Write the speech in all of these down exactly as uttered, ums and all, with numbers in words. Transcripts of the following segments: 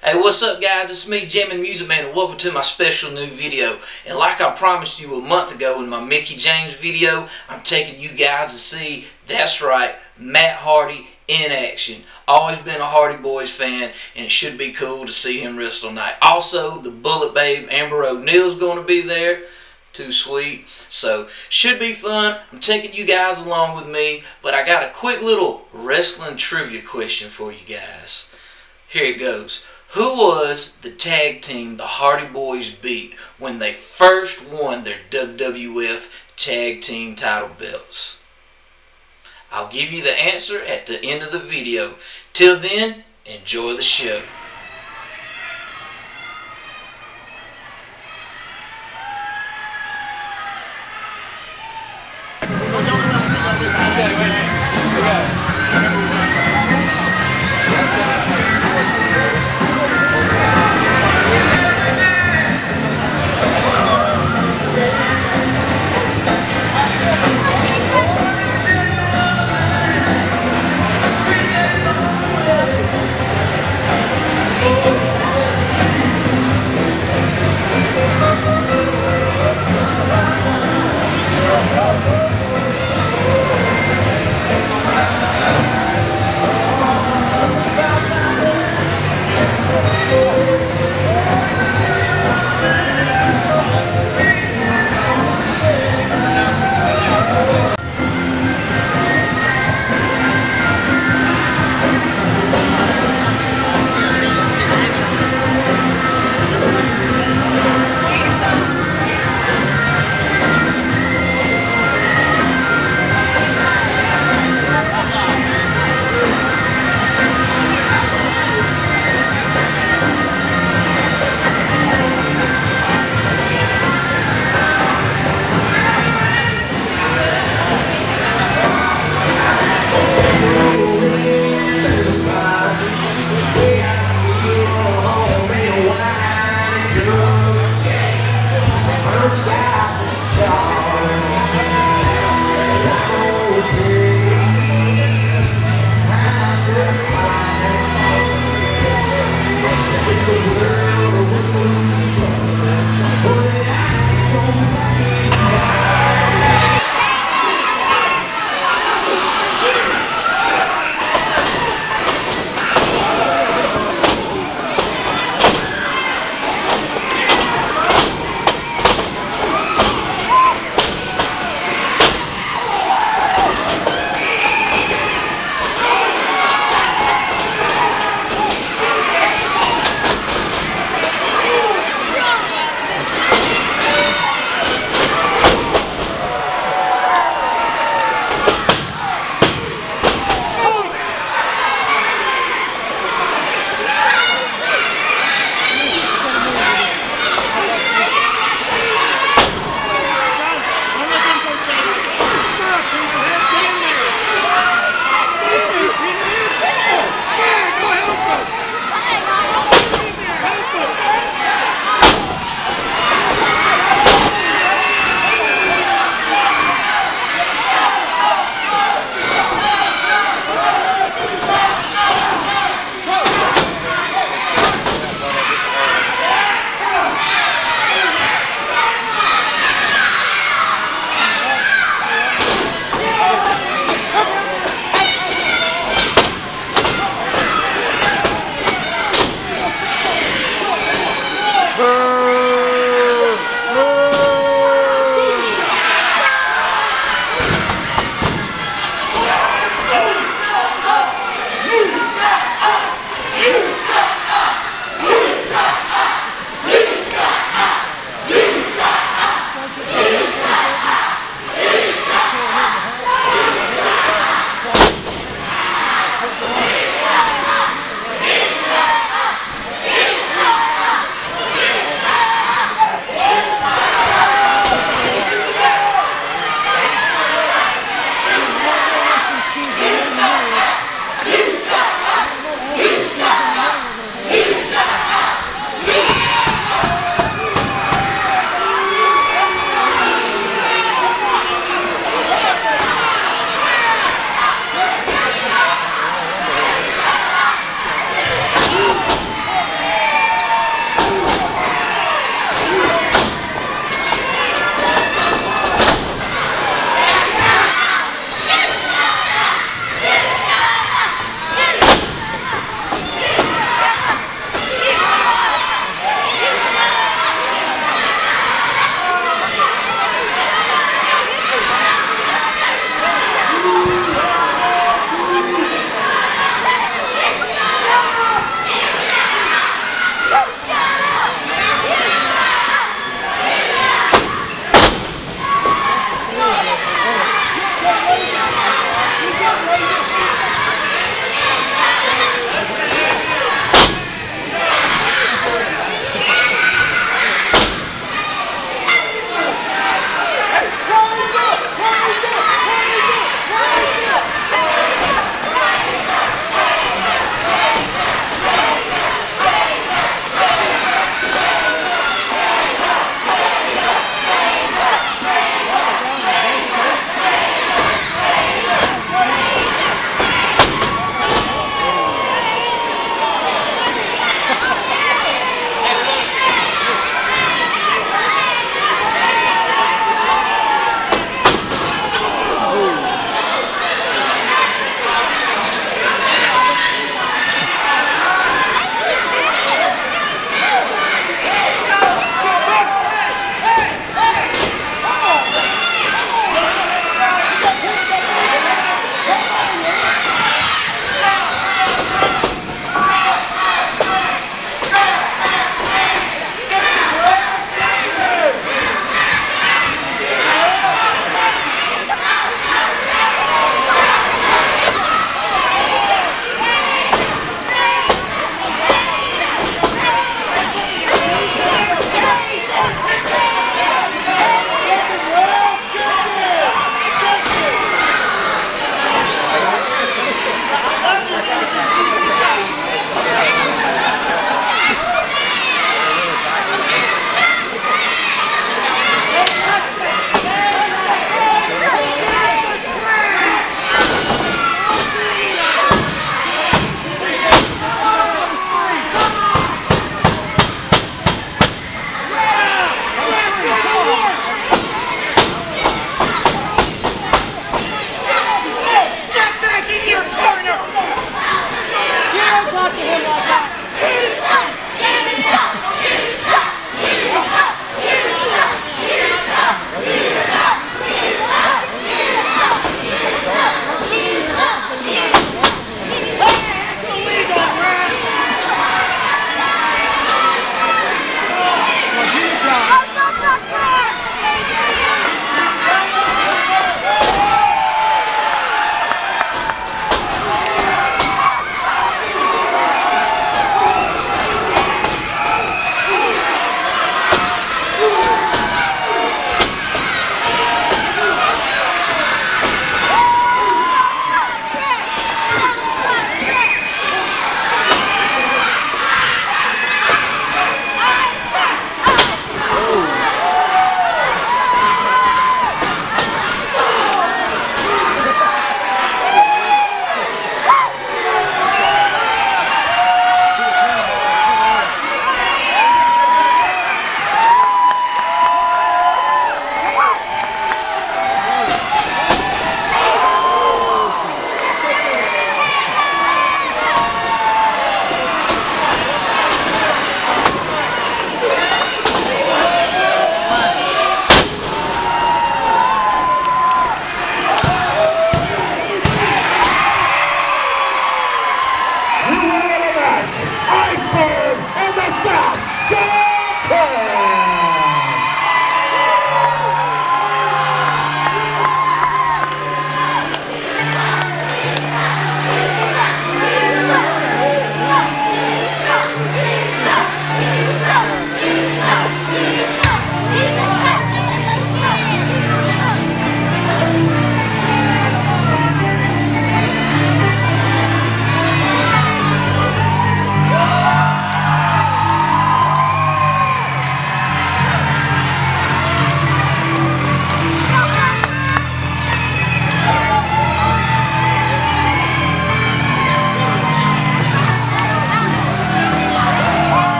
Hey, what's up guys? It's me, Jammin' Music Man, and welcome to my special new video. And like I promised you a month ago in my Mickie James video, I'm taking you guys to see, that's right, Matt Hardy in action. Always been a Hardy Boys fan, and it should be cool to see him wrestle tonight. Also, the Bullet Babe, Amber O'Neill's going to be there. Too sweet. So, should be fun. I'm taking you guys along with me, but I got a quick little wrestling trivia question for you guys. Here it goes. Who was the tag team the Hardy Boys beat when they first won their W W F tag team title belts? I'll give you the answer at the end of the video. Till then, enjoy the show.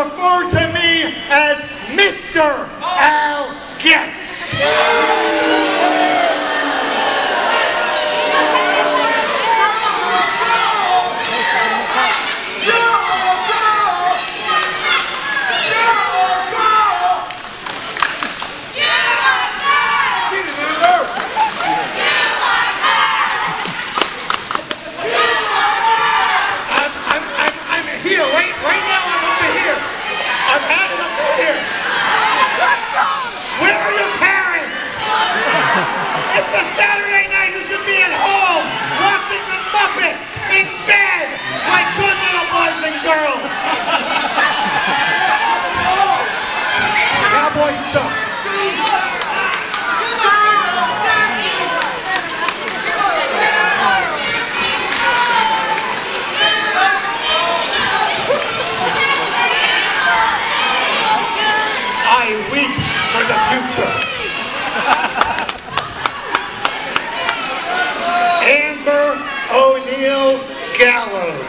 refer to me as Mister Al Getz. Amber O'Neal Gallows.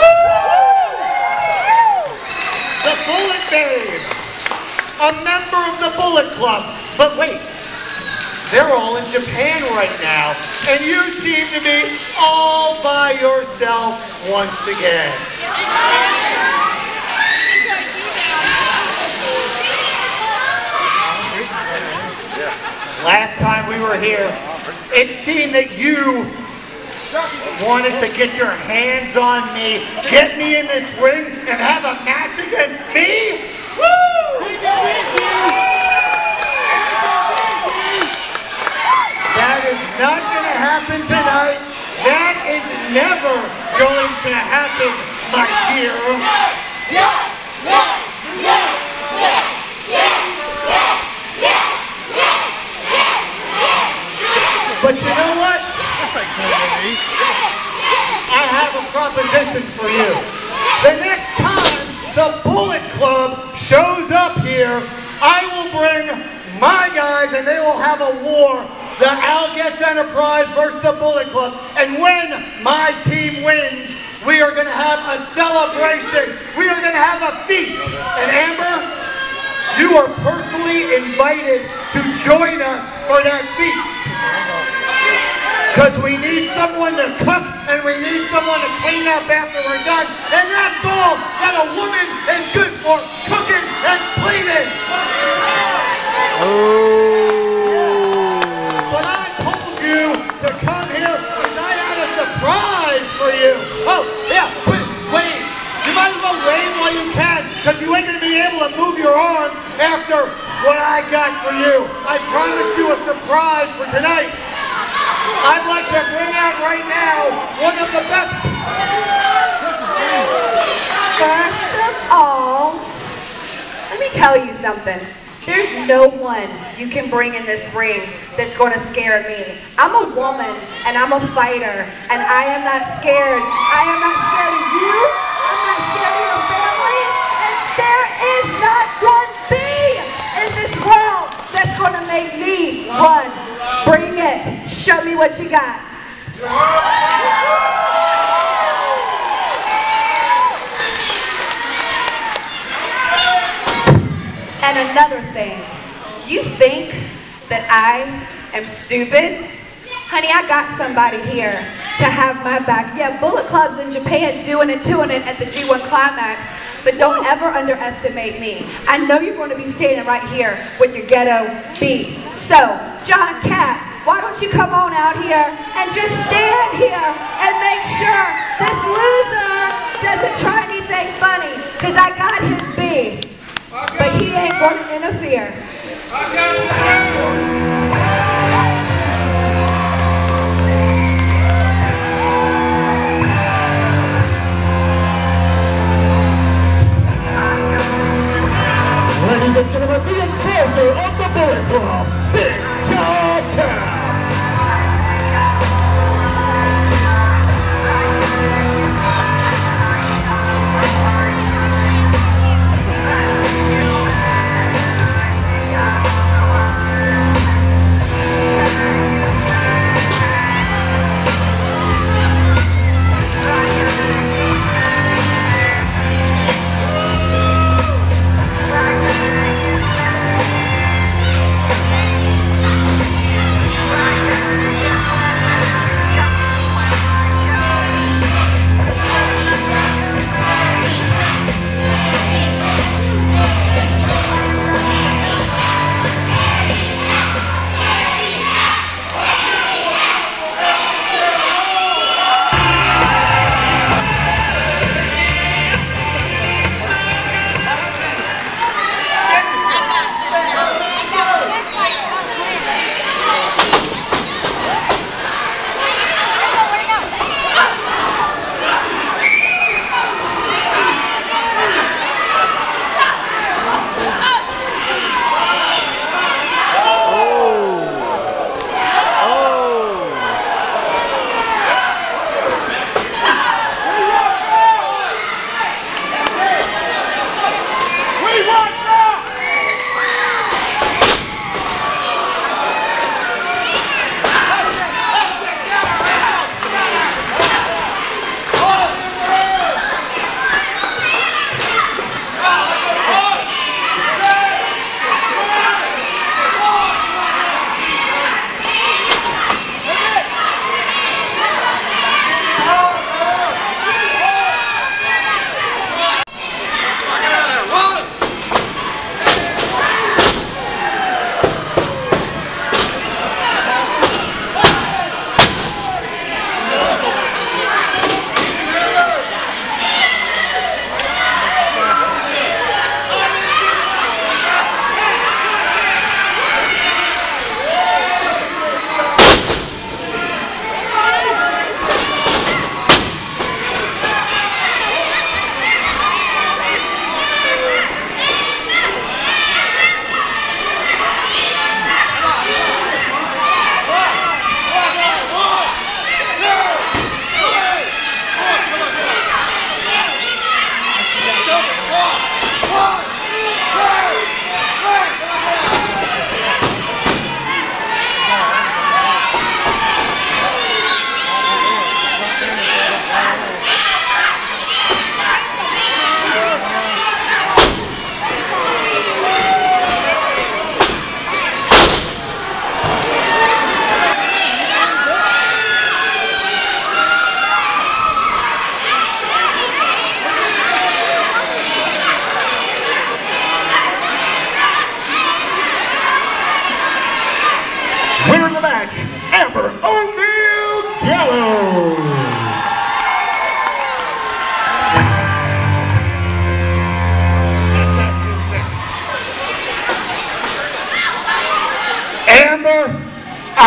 The Bullet Babe. A member of the Bullet Club. But wait, they're all in Japan right now, and you seem to be all by yourself once again. Last time we were here, it seemed that you wanted to get your hands on me, get me in this ring, and have a match against me? Woo! That is not going to happen tonight. That is never going to happen, my dear. But you know what? I have a proposition for you. The next time the Bullet Club shows up here, I will bring my guys and they will have a war. The Al Getz Enterprise versus the Bullet Club. And when my team wins, we are going to have a celebration. We are going to have a feast. And Amber, you are personally invited to join us for that feast. Because we need someone to cook and we need someone to clean up after we're done. And that's all that a woman is good for, cooking and cleaning. Oh. But I told you to come here because I had a surprise for you. Oh, yeah, wait, wait. You might as well wave while you can because you ain't going to be able to move your arms after what I got for you. I promised you a surprise for tonight. I'd like to bring out right now one of the best. First of all, let me tell you something. There's no one you can bring in this ring that's going to scare me. I'm a woman and I'm a fighter and I am not scared. I am not scared of you. I'm not scared of your family. And there is not one bee in this world that's going to make me run. Bring it. Show me what you got. And another thing, you think that I am stupid? Honey, I got somebody here to have my back. Yeah, Bullet Club's in Japan doing it, doing it at the G one Climax. But don't ever underestimate me. I know you're going to be standing right here with your ghetto beat. So, John Cat, why don't you come on out here and just stand here and make sure this loser doesn't try anything funny, because I got his B, but he ain't going to interfere. Ladies and gentlemen, the enforcer of the Bullet Club, Big John Cat.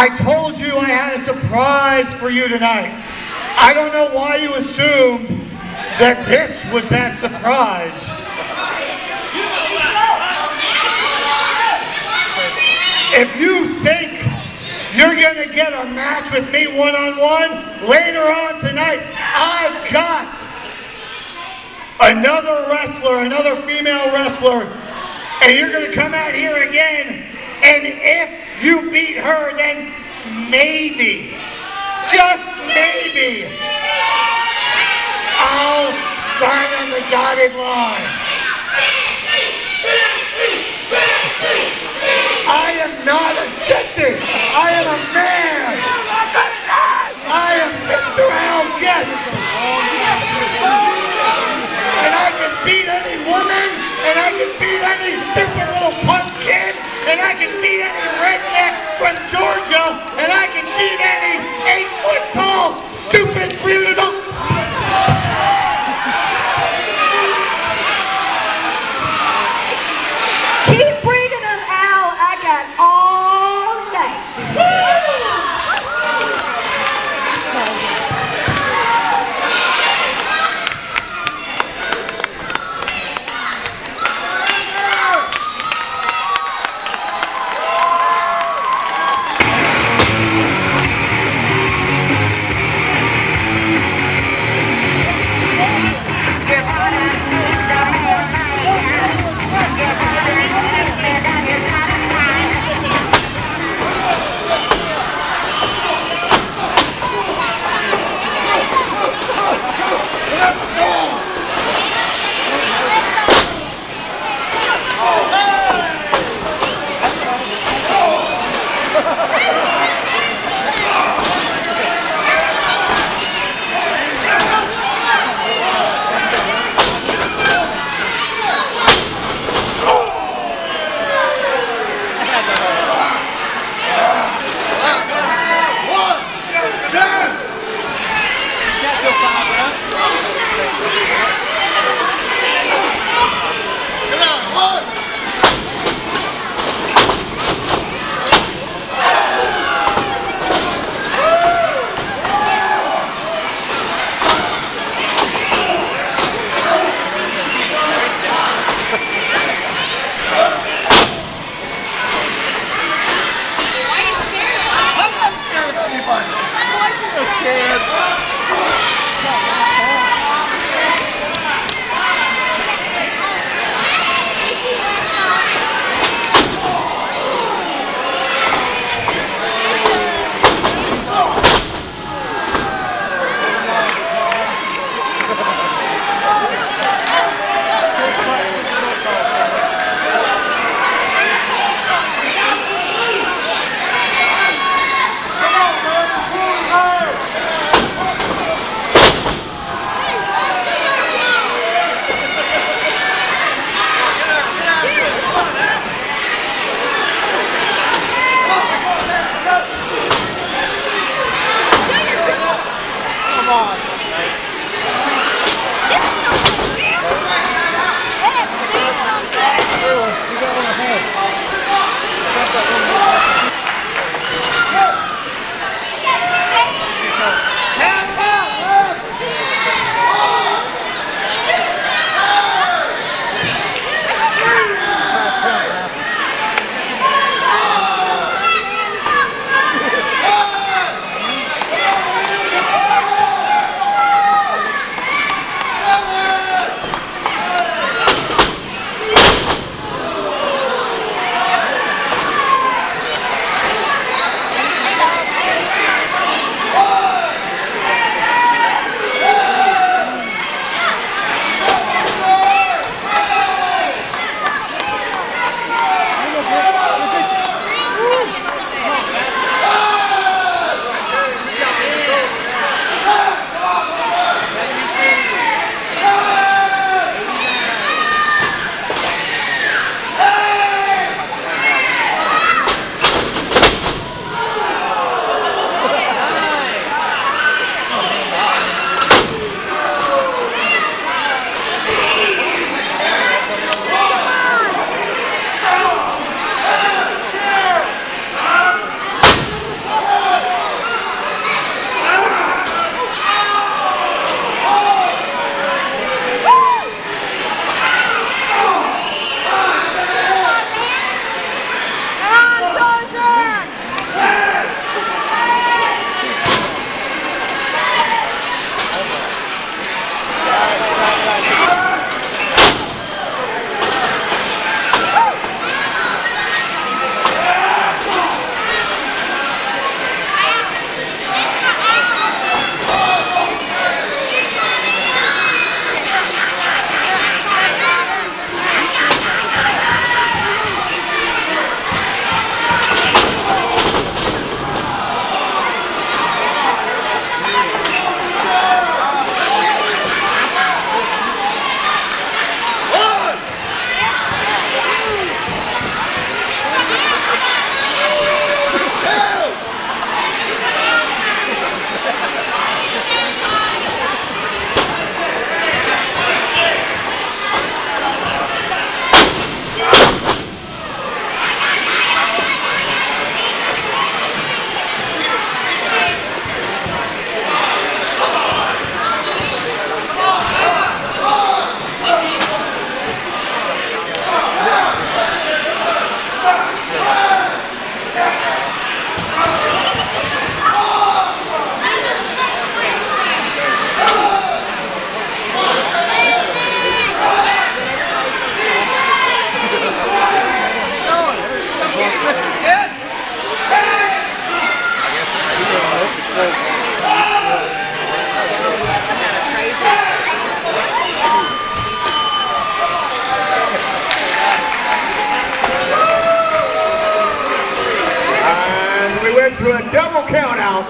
I told you I had a surprise for you tonight. I don't know why you assumed that this was that surprise. If you think you're going to get a match with me one-on-one later on tonight, I've got another wrestler, another female wrestler, and you're going to come out here again, and if you beat her, then maybe, just maybe, I'll sign on the dotted line. I am not a sissy. I am a man. I am Mister Al Getz. And I can beat any woman, and I can beat any stupid little punk kid, and I can beat any redneck from Georgia, and I can beat any eight foot tall, stupid, bearded up. Keep bringing them, Al. I got all night. now.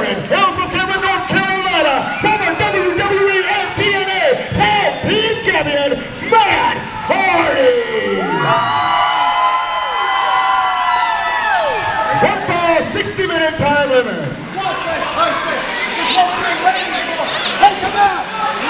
gentlemen, hail from Cameron, North Carolina, former W W E and T N A Tag Team Champion, Matt Hardy! Football sixty minute time limit. Hey, come out!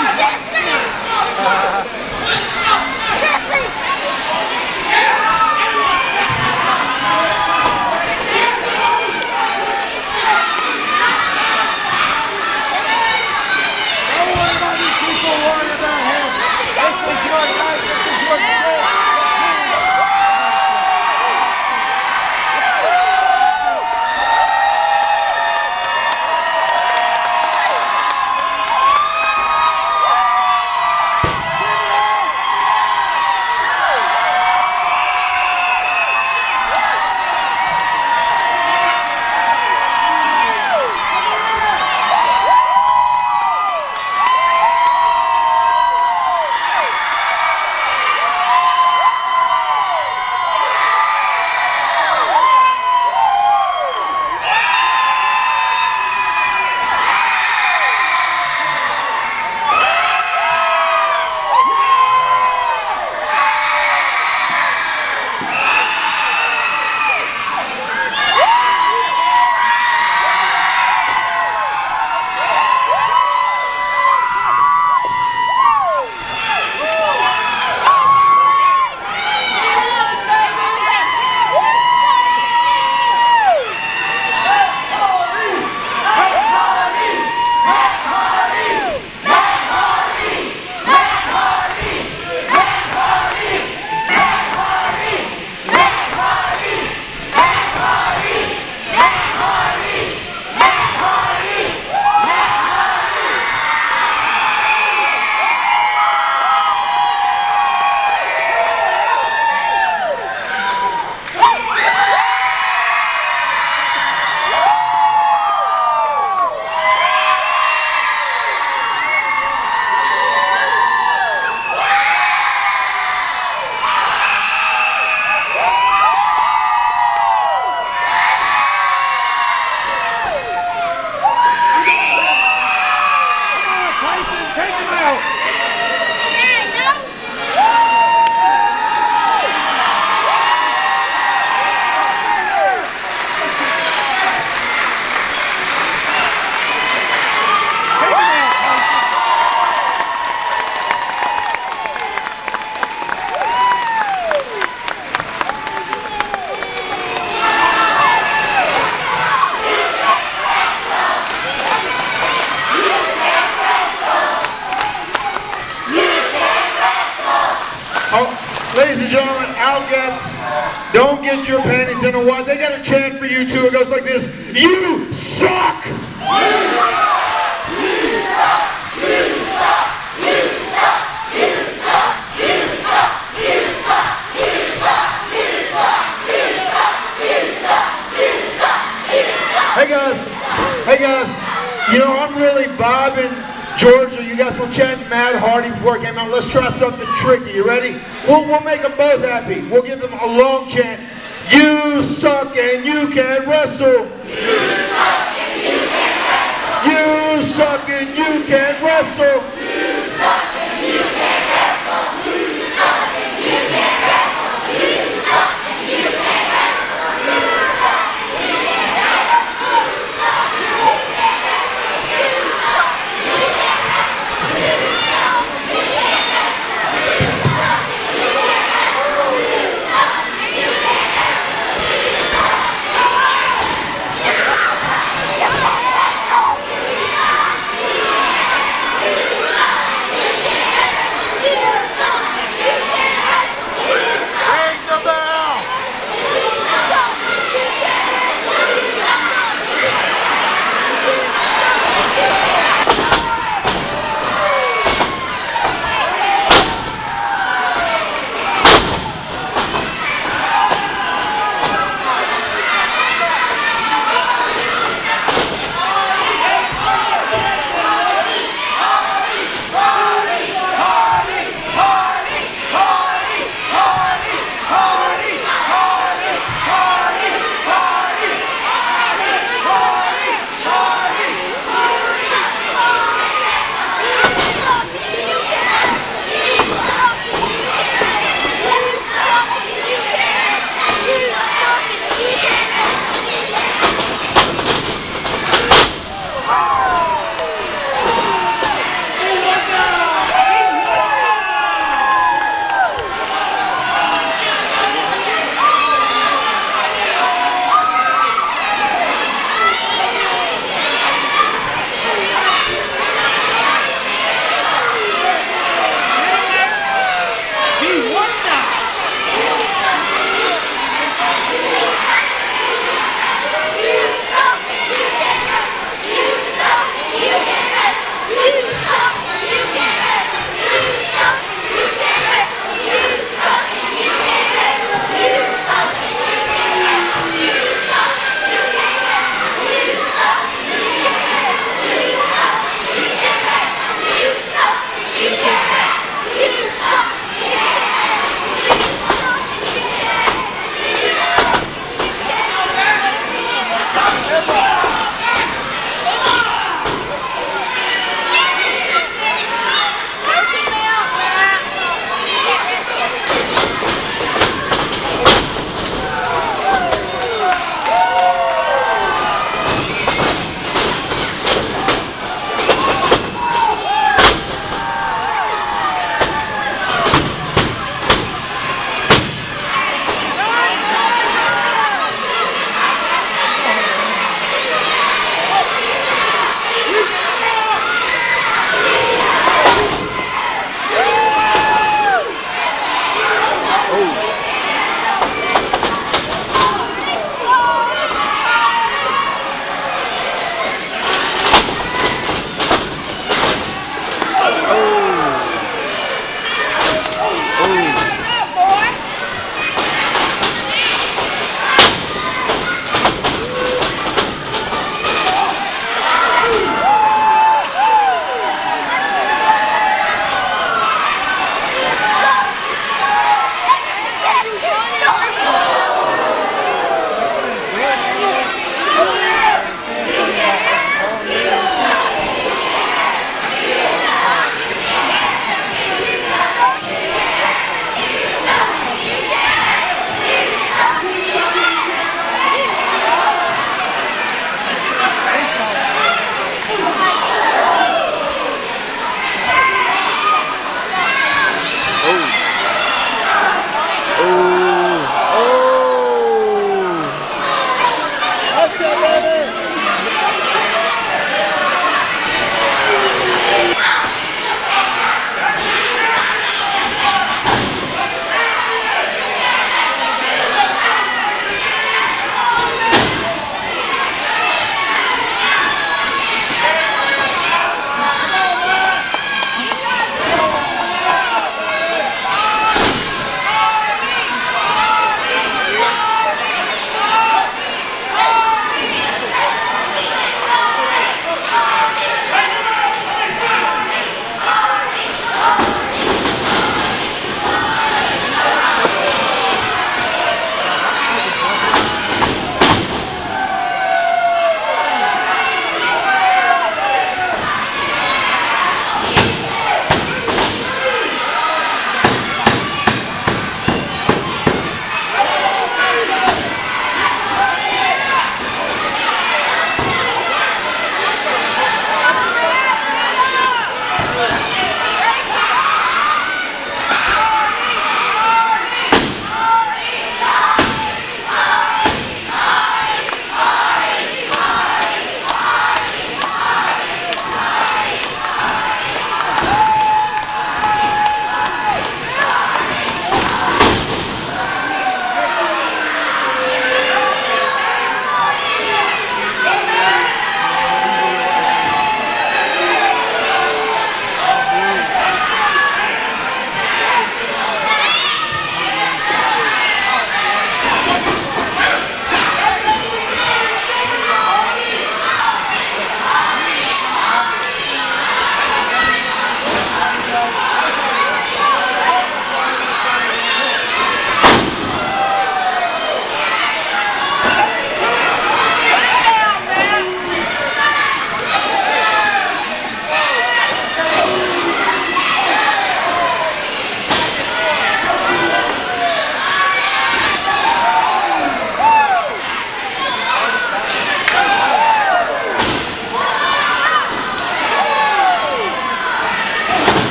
Ladies and gentlemen, Algets, don't get your panties in a wad. They got a chant for you too. It goes like this: you suck! You suck! You suck! You suck! You suck! You suck! You suck! You suck! You suck! You suck! You suck! You suck! You suck! You suck! Hey guys, hey guys, you know I'm really bobbing. Georgia, you guys will chant Matt Hardy before it came out. Let's try something tricky. You ready? We'll, we'll make them both happy. We'll give them a long chant. You suck and you can't wrestle. You suck and you can't wrestle. You suck and you can't wrestle. You suck and you can't wrestle. You suck and you can't wrestle. You suck and you can't wrestle. You suck and you can't wrestle. You suck and you can't wrestle. You suck and you can't wrestle. You suck.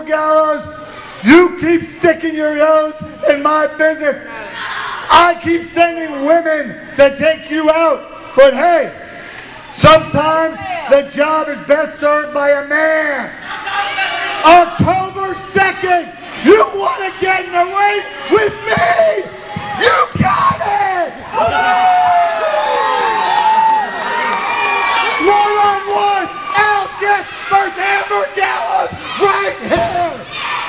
Gallows, you keep sticking your nose in my business. I keep sending women to take you out. But hey, sometimes the job is best served by a man. October second, you want to get in the ring with me? You got it! One-on-one, Al gets versus Amber Gallows right here!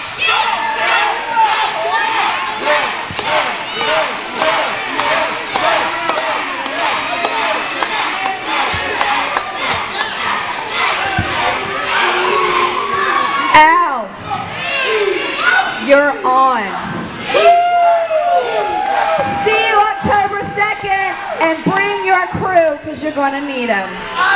Al, you're on. See you October second, and bring your crew, because you're going to need them.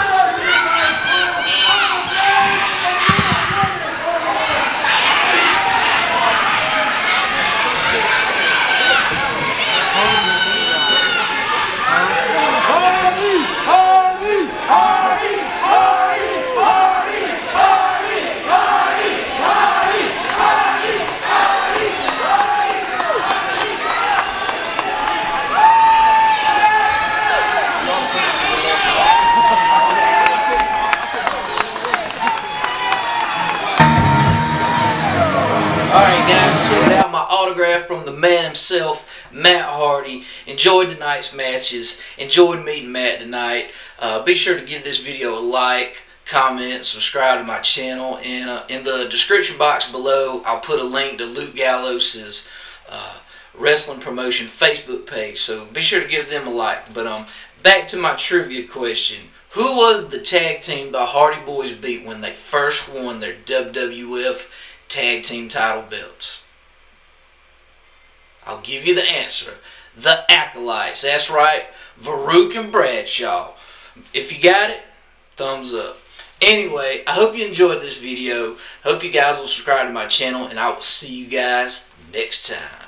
Alright guys, check out my autograph from the man himself, Matt Hardy. Enjoyed tonight's matches. Enjoyed meeting Matt tonight. Uh, be sure to give this video a like, comment, subscribe to my channel. And uh, in the description box below, I'll put a link to Luke Gallows' uh, wrestling promotion Facebook page. So be sure to give them a like. But um, back to my trivia question. Who was the tag team the Hardy Boys beat when they first won their W W F Tag Team title belts? I'll give you the answer. The Acolytes. That's right. Farouk and Bradshaw. If you got it, thumbs up. Anyway, I hope you enjoyed this video. Hope you guys will subscribe to my channel, and I will see you guys next time.